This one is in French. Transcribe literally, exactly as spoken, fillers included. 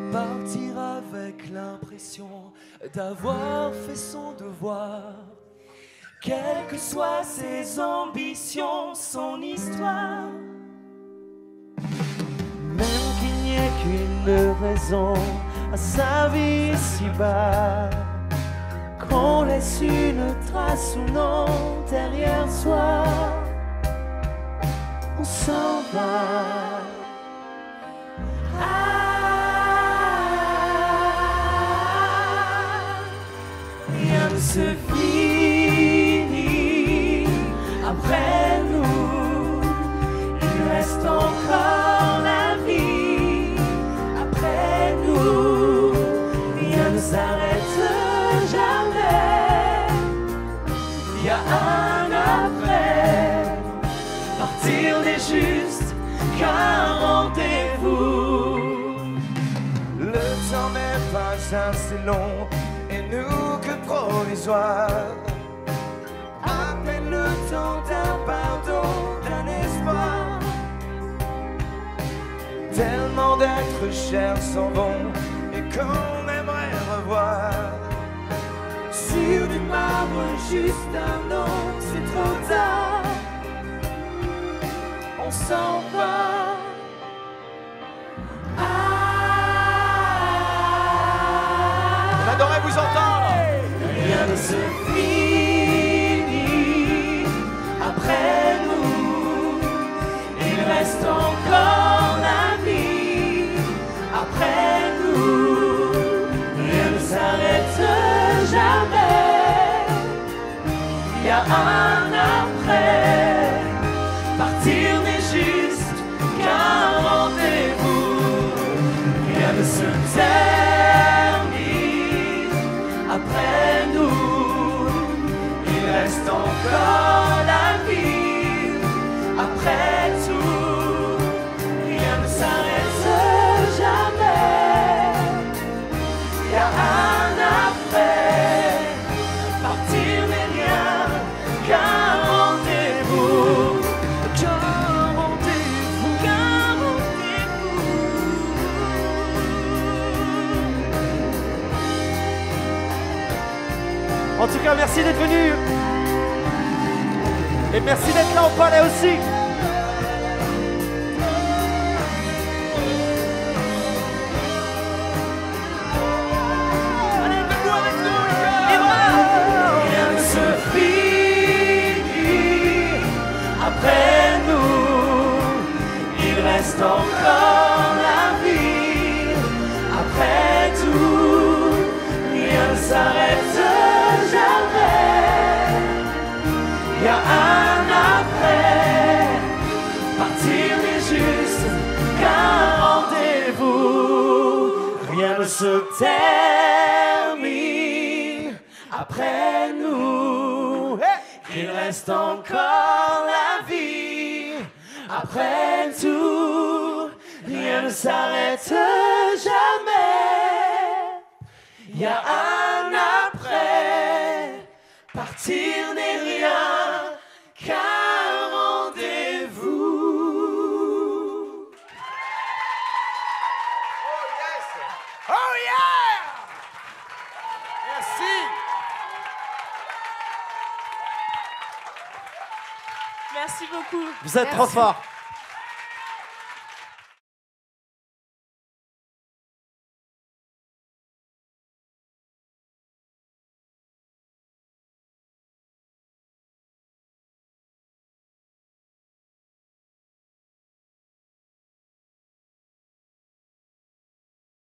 Partir avec l'impression d'avoir fait son devoir. Quelles que soient ses ambitions, son histoire. Même qu'il n'y ait qu'une raison à sa vie ici-bas, qu'on laisse une trace ou non derrière soi, on s'en va. Ah, rien ne se finit après nous, il reste encore la vie après nous, rien ne s'arrête jamais, il y a un après, partir n'est juste qu'un rendez-vous. Le temps n'est pas assez long et nous que provisoire. À peine le temps d'un pardon, d'un espoir. Tellement d'êtres chers s'en vont et qu'on aimerait revoir. Sur du marbre, juste un nom, c'est trop tard. On s'en va. Ah, on adorait vous entendre. Rien ne se finit après nous. Il reste encore la vie après nous. Rien ne s'arrête jamais. Il y a un après. Partir n'est juste qu'un rendez-vous. Rien ne se termine après nous. Il reste encore la vie après tout. Rien ne s'arrête jamais. Il y a un après. Partir n'est rien qu'un rendez-vous. En tout cas, merci d'être venu. Et merci d'être là au palais aussi. Allez, faites-nous avec nous, les gars. Rien ne se finit après nous. Il reste encore la vie après tout. Rien ne s'arrête jamais, il y a un après, partir n'est juste qu'un rendez-vous, rien ne se termine après nous, il reste encore la vie, après tout, rien ne s'arrête jamais, il y a un après. Partir n'est rien qu'un rendez-vous. Oh yes! Oh yeah! Merci! Merci beaucoup. Vous êtes trop forts.